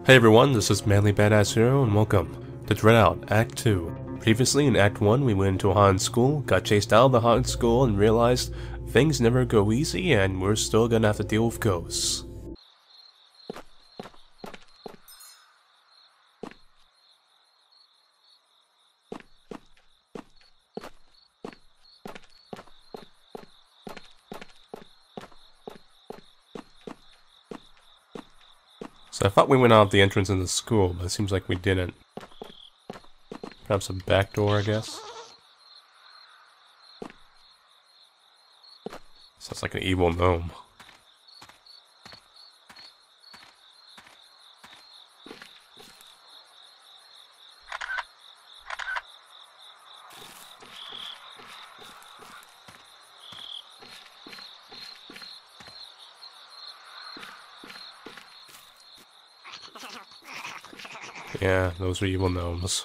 Hey everyone, this is Manly Badass Hero, and welcome to DreadOut Act 2. Previously, in Act 1, we went into a haunted school, got chased out of the haunted school, and realized things never go easy, and we're still gonna have to deal with ghosts. So I thought we went out the entrance in the school, but it seems like we didn't. Perhaps a back door, I guess? Sounds like an evil gnome. Yeah, those are evil gnomes.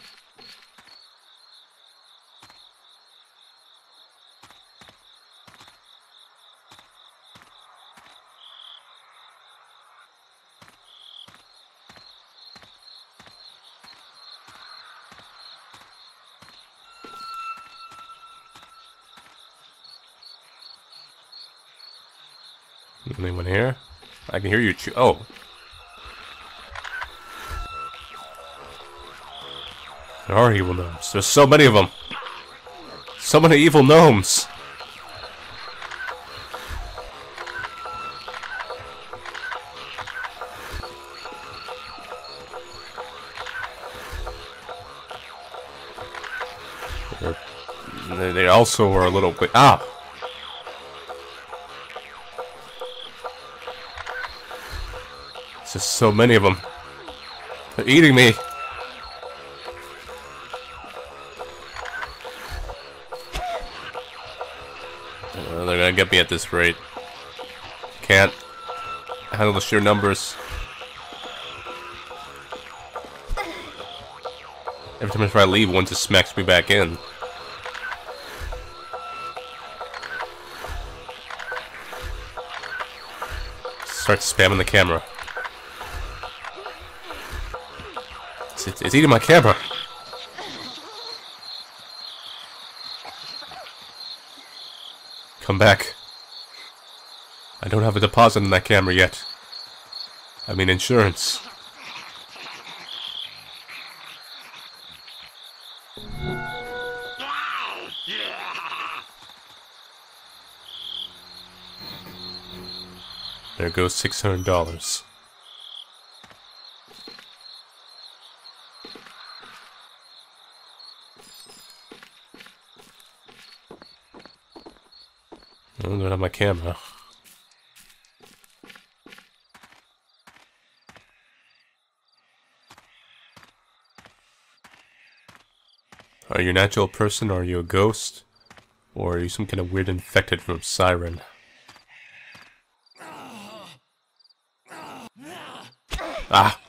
Anyone here? I can hear you oh! There are evil gnomes. There's so many of them! So many evil gnomes! They also are a little bit... Ah! There's just so many of them. They're eating me! They're gonna get me at this rate. Can't handle the sheer numbers. Every time I try to leave, one just smacks me back in. Start spamming the camera. It's eating my camera. Come back. I don't have a deposit in that camera yet. I mean insurance. There goes $600. I don't have my camera. Are you a natural person, or are you a ghost? Or are you some kind of weird infected from Siren? Ah!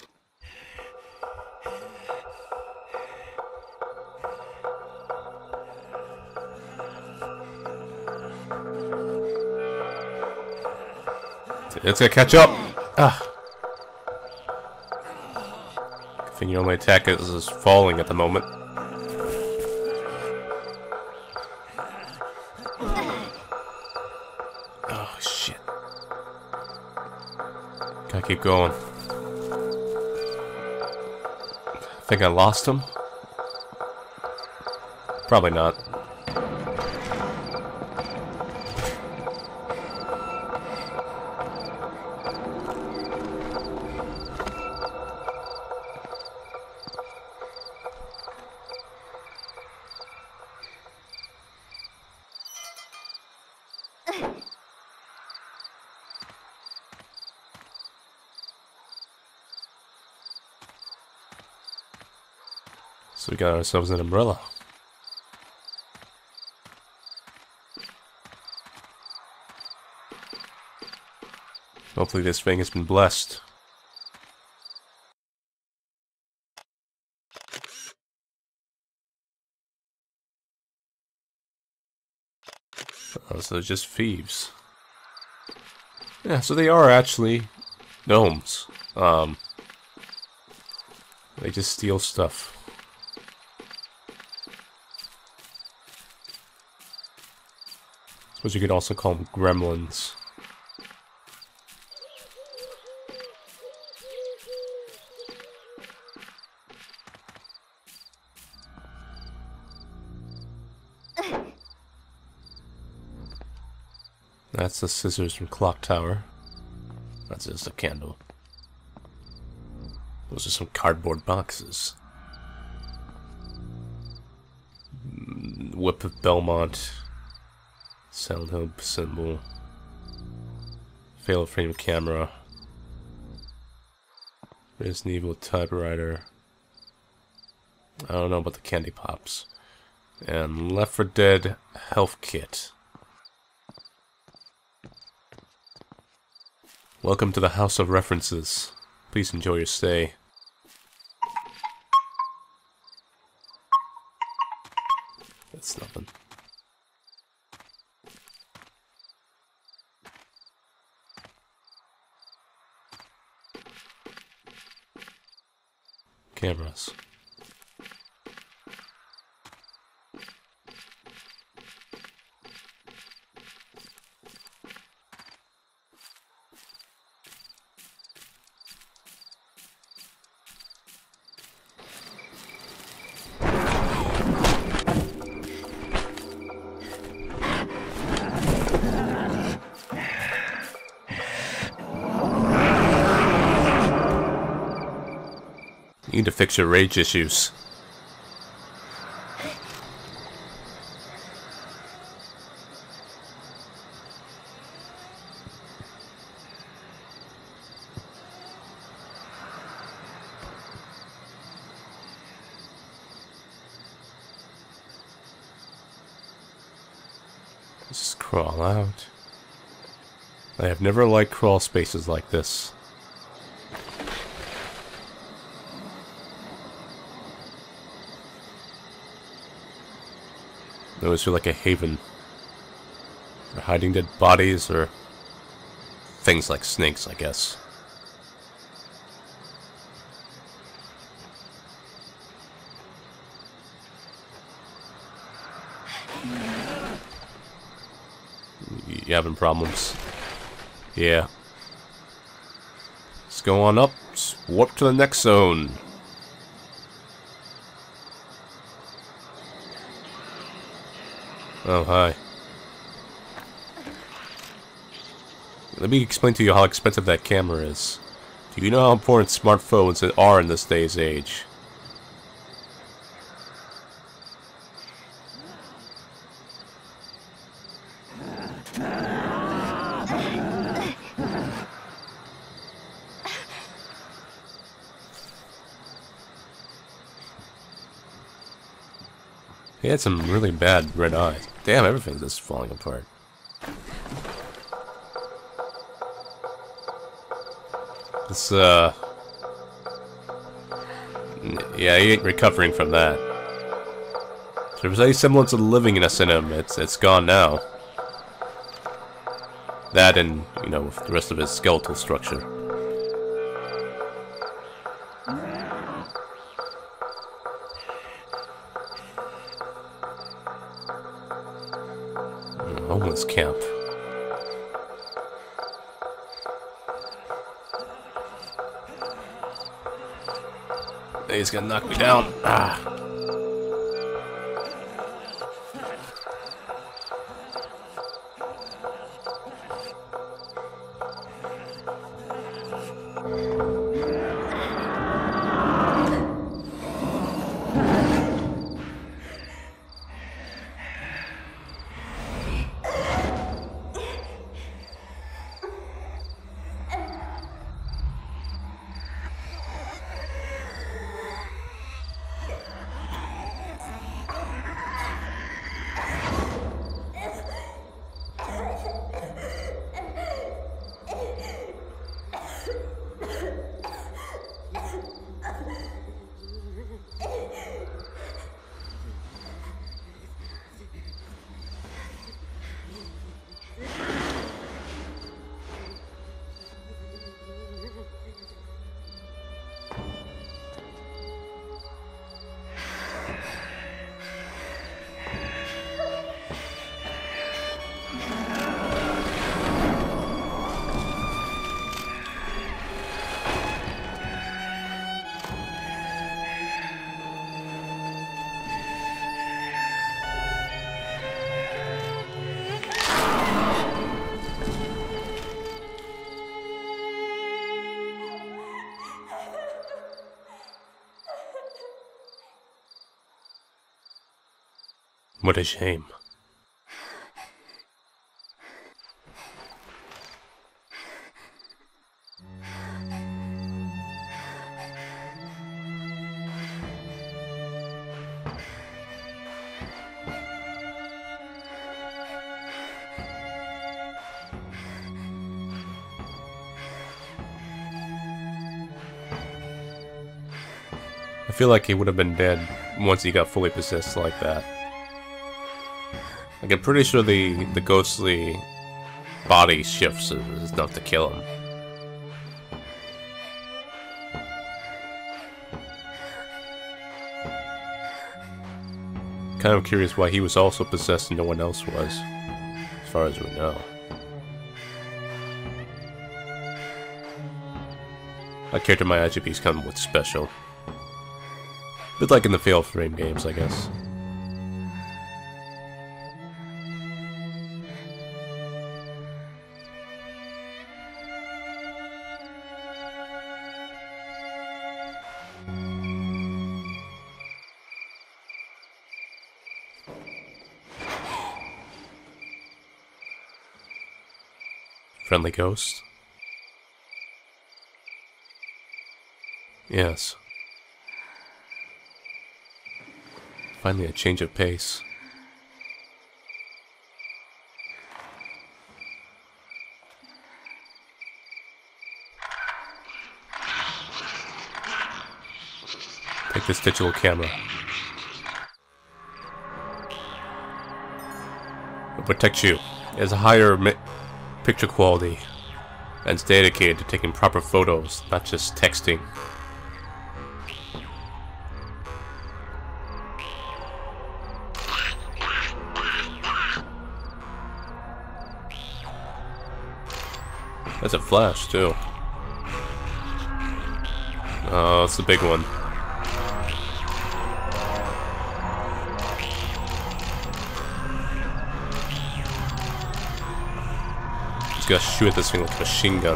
It's gonna catch up! Ah! I think your only attack is falling at the moment. Oh, shit. Gotta keep going. I think I lost him? Probably not. So we got ourselves an umbrella. Hopefully this thing has been blessed. Oh, so they're just thieves. Yeah, so they are actually gnomes. They just steal stuff. Suppose you could also call them gremlins. That's the scissors from Clock Tower. That's just a candle. Those are some cardboard boxes. Whip of Belmont. Sound hub symbol. Failed frame camera. Resident Evil typewriter. I don't know about the candy pops. And Left 4 Dead health kit. Welcome to the House of References. Please enjoy your stay. That's nothing. Cameras. You need to fix your rage issues. Just crawl out. I have never liked crawl spaces like this. They always feel like a haven. For hiding dead bodies or things like snakes, I guess. You having problems? Yeah. Let's go on up. Warp to the next zone. Oh, hi. Let me explain to you how expensive that camera is. Do you know how important smartphones are in this day's age? He had some really bad red eyes. Damn, everything's just falling apart. This, yeah, he ain't recovering from that. If there was any semblance of livingness in him, it's gone now. That and, you know, the rest of his skeletal structure. Homeless camp. He's gonna knock me down. Ah. What a shame. I feel like he would have been dead once he got fully possessed like that. Like, I'm pretty sure the ghostly body shifts is enough to kill him. Kind of curious why he was also possessed and no one else was, as far as we know. A character my IGPs come with special. Bit like in the Fatal Frame games, I guess. Friendly ghost? Yes. Finally a change of pace. Take this digital camera. It'll protect you. It has a higher picture quality and it's dedicated to taking proper photos, not just texting. That's a flash, too. Oh, it's the big one. Just gotta shoot at this thing with a machine gun.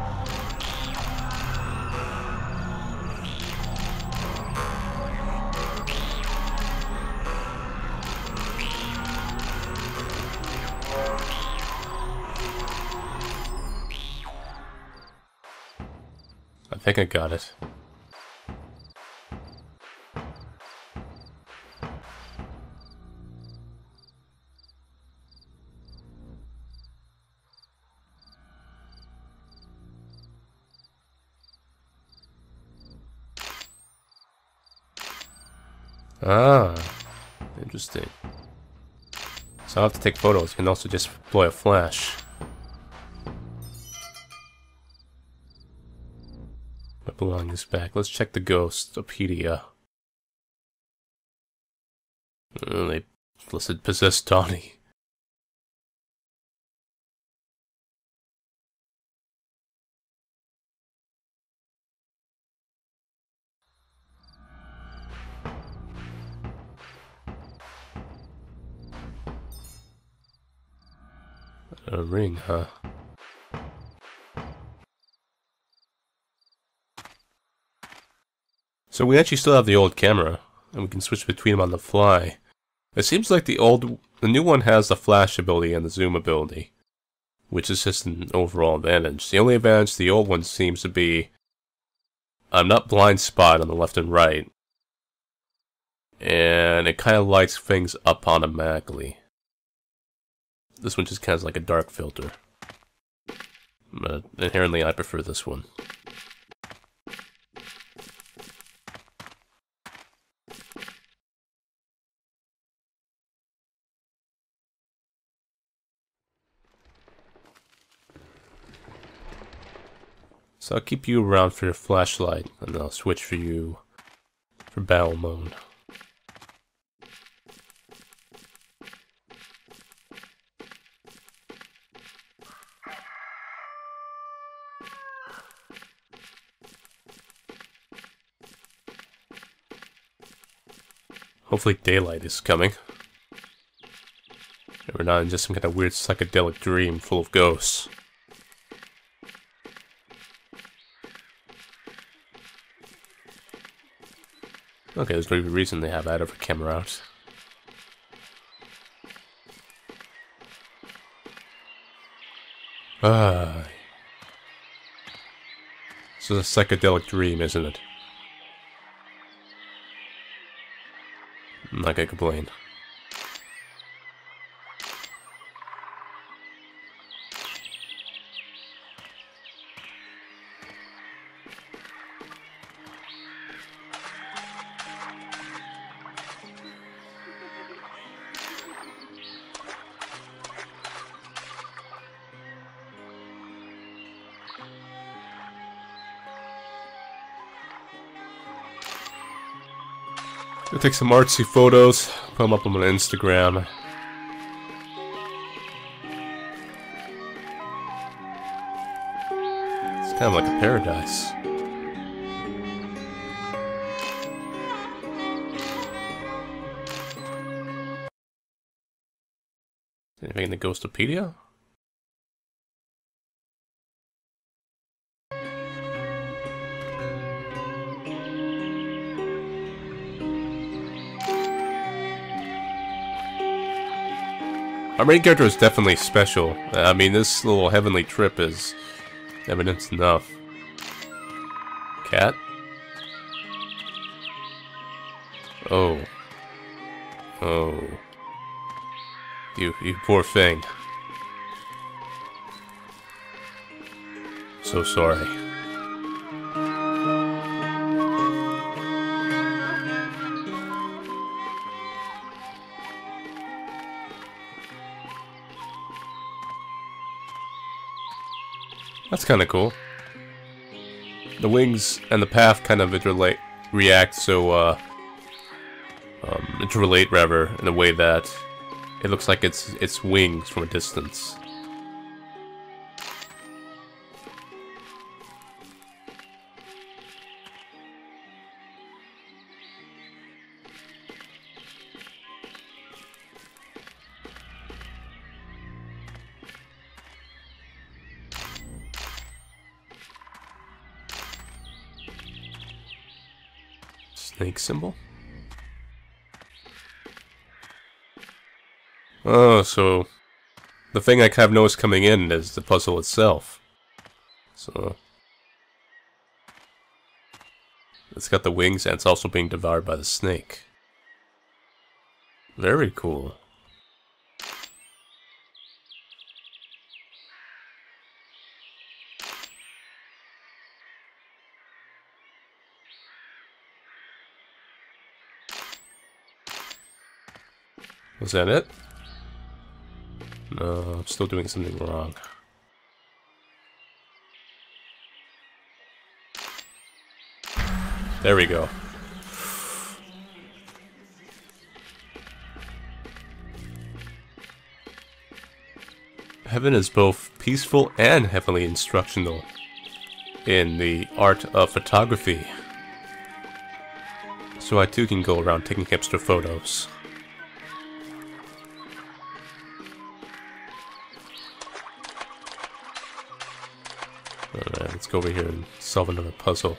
I think I got it. Ah, interesting. So I'll have to take photos. You can also just deploy a flash. My belongings back. Let's check the Ghostopedia. They listed possessed Donnie. A ring, huh? So we actually still have the old camera, and we can switch between them on the fly. It seems like the new one has the flash ability and the zoom ability, which is just an overall advantage. The only advantage the old one seems to be, I'm not blind spot on the left and right, and it kind of lights things up automatically. This one just kind of like a dark filter. But inherently I prefer this one. So I'll keep you around for your flashlight, and I'll switch for you for battle mode. Hopefully daylight is coming. And we're not in just some kind of weird psychedelic dream full of ghosts. Okay, there's no reason they have that over camera out. Ah. This is a psychedelic dream, isn't it? I'm not gonna complain. I'll take some artsy photos, put them up on my Instagram. It's kind of like a paradise. Anything in the Ghostopedia? Our main character is definitely special. I mean, this little heavenly trip is evidence enough. Cat? Oh. Oh. You poor thing. So sorry. That's kind of cool. The wings and the path kind of interrelate rather, in a way that it looks like it's wings from a distance. Snake symbol? Oh, so the thing I kind of noticed coming in is the puzzle itself. So it's got the wings and it's also being devoured by the snake. Very cool. Was that it? No, I'm still doing something wrong. There we go. Heaven is both peaceful and heavily instructional in the art of photography. So I too can go around taking hipster photos. Alright, let's go over here and solve another puzzle.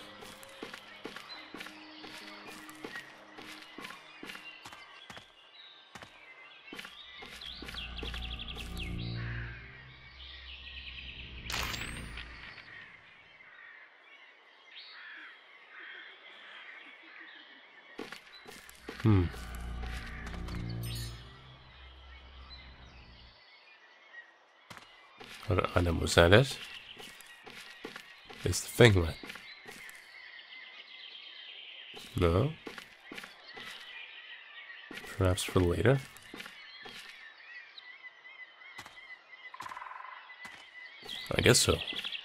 And then was that it? Is the thing lit? No? Perhaps for later? I guess so.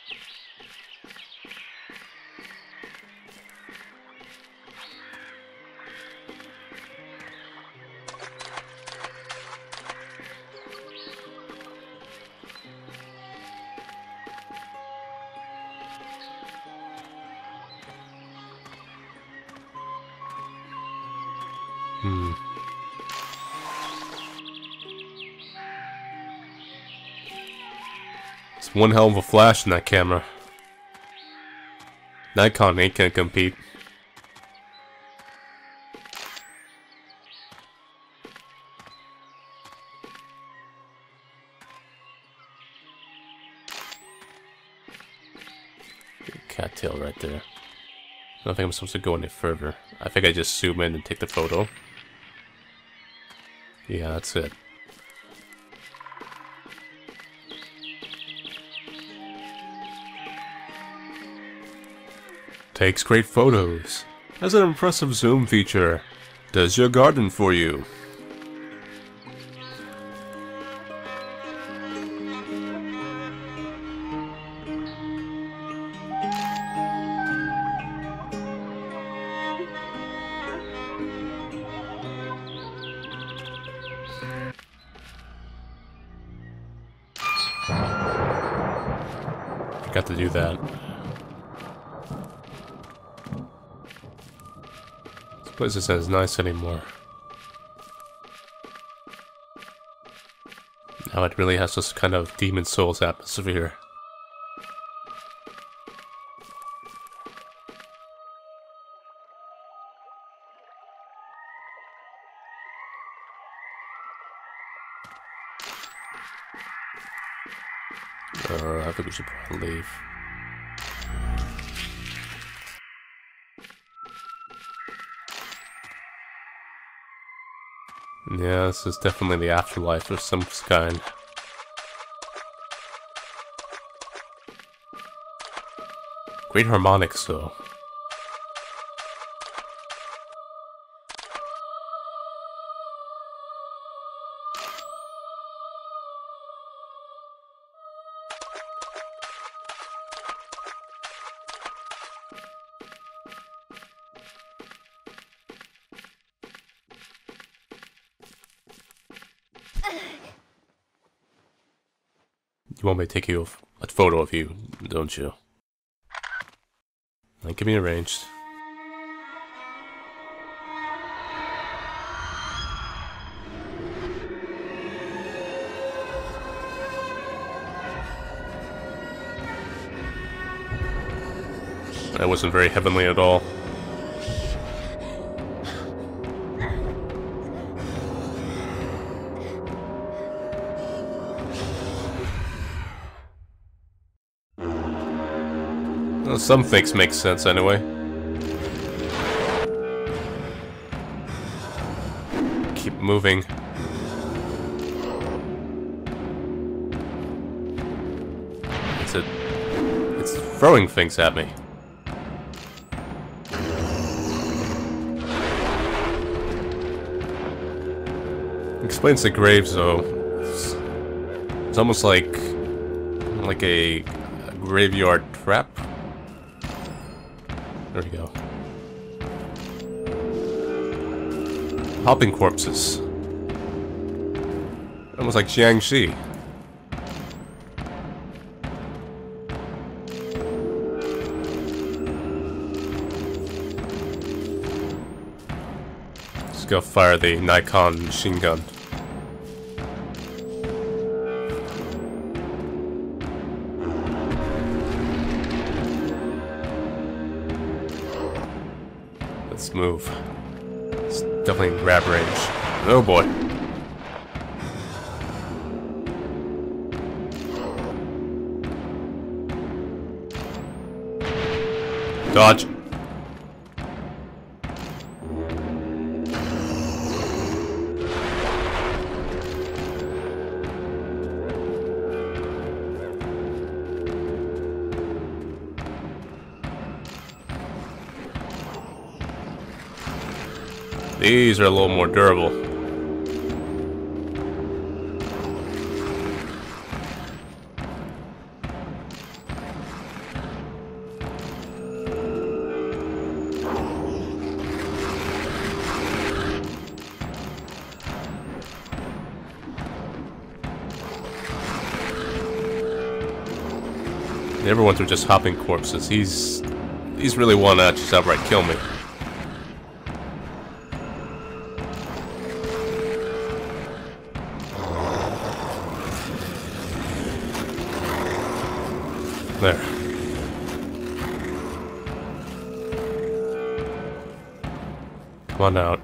It's one hell of a flash in that camera. Nikon ain't gonna compete. that tail right there. I don't think I'm supposed to go any further. I think I just zoom in and take the photo. Yeah, that's it. Takes great photos. Has an impressive zoom feature. Does your garden for you. Forgot to do that. This place isn't as nice anymore. Now it really has this kind of Demon Souls atmosphere. I think we should probably leave. Yeah, this is definitely the afterlife of some kind. Great harmonics, though. You want me to take you a photo of you, don't you? Like, give me arranged. That wasn't very heavenly at all. Well, some things make sense anyway. Keep moving. It's throwing things at me. Explains the graves though. It's almost like a graveyard trap. There we go. Hopping corpses. Almost like Jiangxi. Let's go fire the Nikon machine gun. Let's move. It's definitely in grab range. Oh boy. Dodge. These are a little more durable. Everyone's just hopping corpses. He's really one to just outright kill me. There. Come on out.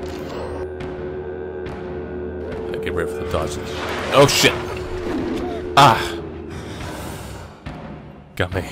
Get ready for the dodges. Oh shit! Ah! Got me.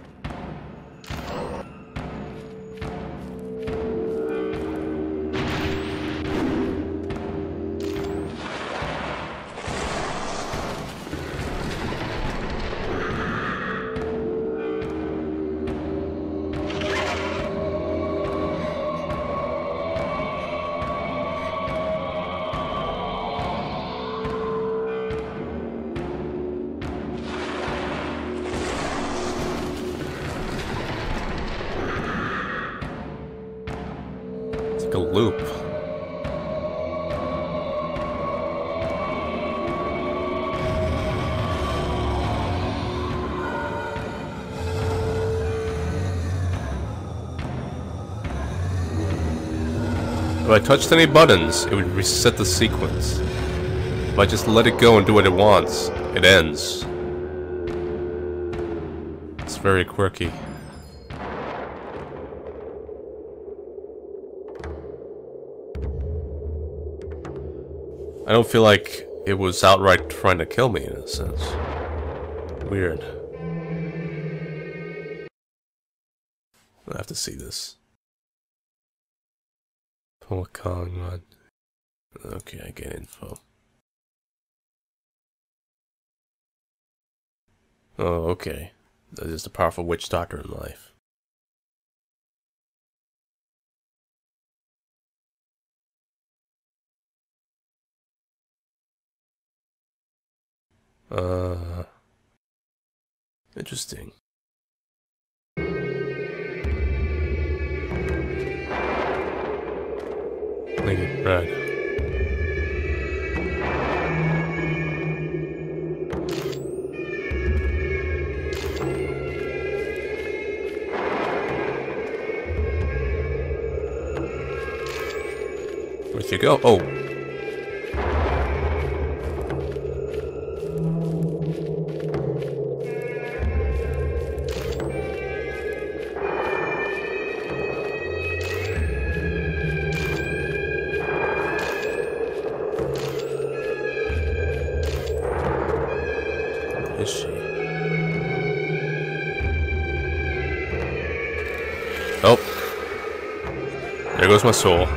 A loop. If I touched any buttons, it would reset the sequence. If I just let it go and do what it wants, it ends. It's very quirky. I don't feel like it was outright trying to kill me in a sense. Weird. I have to see this. Pt.1. Okay, I get info. Oh, okay. That is a powerful witch doctor in life. Interesting. Lady Brad. Where'd you go? Oh. Is she? Oh. There goes my soul.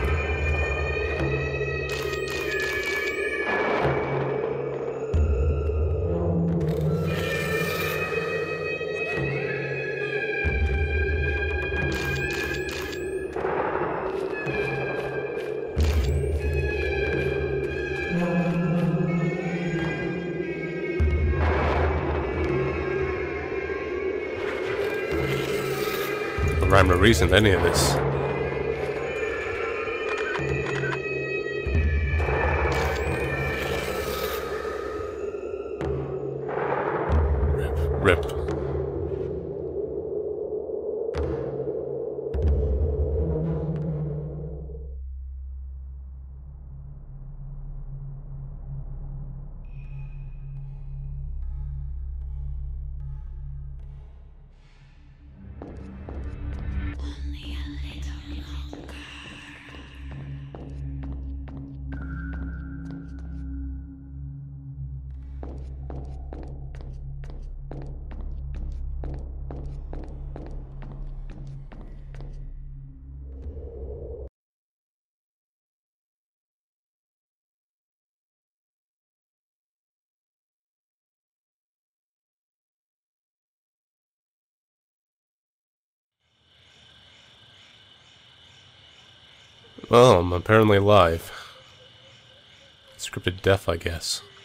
No rhyme or reason to any of this. Rip. Well, I'm apparently alive. Scripted death, I guess.